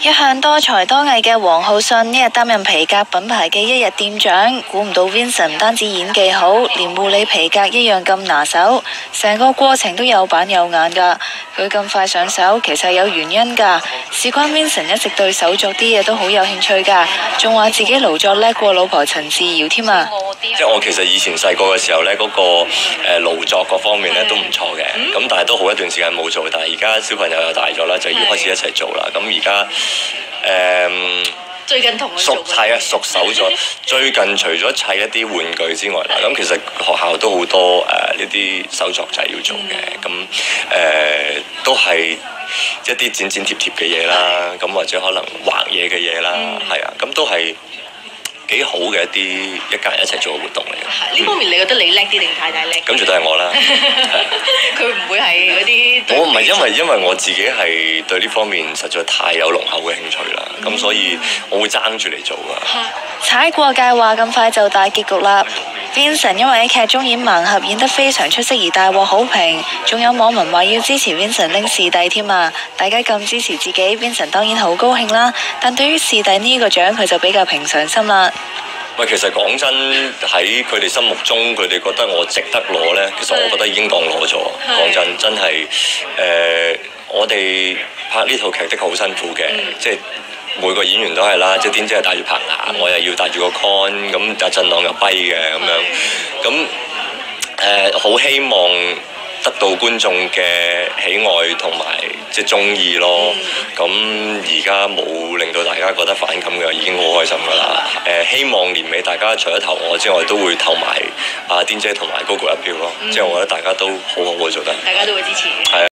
一向多才多藝嘅黃浩信呢日擔任皮革品牌嘅一日店長，估唔到 Vincent 唔單止演技好，連護理皮革一樣咁拿手，成個過程都有板有眼㗎。佢咁快上手，其實有原因㗎。事關 Vincent 一直對手作啲嘢都好有興趣㗎，仲話自己勞作叻過老婆陳志瑤添啊！ 即係我其實以前細個嘅時候呢，嗰個勞作各方面呢都唔錯嘅，咁但係都好一段時間冇做，但係而家小朋友又大咗啦，就要開始一齊做啦。咁而家最近同佢做熟手咗。最近除咗砌一啲玩具之外啦，咁其實學校都好多呢啲手作仔要做嘅，咁都係一啲剪剪貼貼嘅嘢啦，咁或者可能畫嘢嘅嘢啦，係啊，咁都係幾好嘅一家人一齊做嘅活動嚟嘅。 呢方面你覺得你叻啲定太太叻？ 咁絕對係我啦。 佢唔會係嗰啲。 我唔係因為我自己係對呢方面實在太有濃厚嘅興趣啦，咁所以我會爭住嚟做㗎。 踩過界話咁快就大結局啦 ！Vincent 因為喺劇中演盲俠演得非常出色而大獲好評，仲有網民話要支持 Vincent 拎視帝添啊！大家咁支持自己 ，Vincent 當然好高興啦。但對於視帝呢個獎，佢就比較平常心啦。 喂，其實講真，喺佢哋心目中，佢哋覺得我值得攞呢。其實我覺得已經當攞咗。講真，真係我哋拍呢套劇的確好辛苦嘅，即係每個演員都係啦，即係點知係戴住棚牙，我又要戴住個 con， 咁阿振朗又跛嘅咁樣，咁好希望得到觀眾嘅喜愛同埋即係鍾意咯，咁而家冇令到大家覺得反感嘅，已經好開心㗎啦。希望年尾大家除咗投我之外，都會投埋阿癲姐同埋高國一票咯，即係我覺得大家都好好嘅做得。 大家都會支持。 係啊。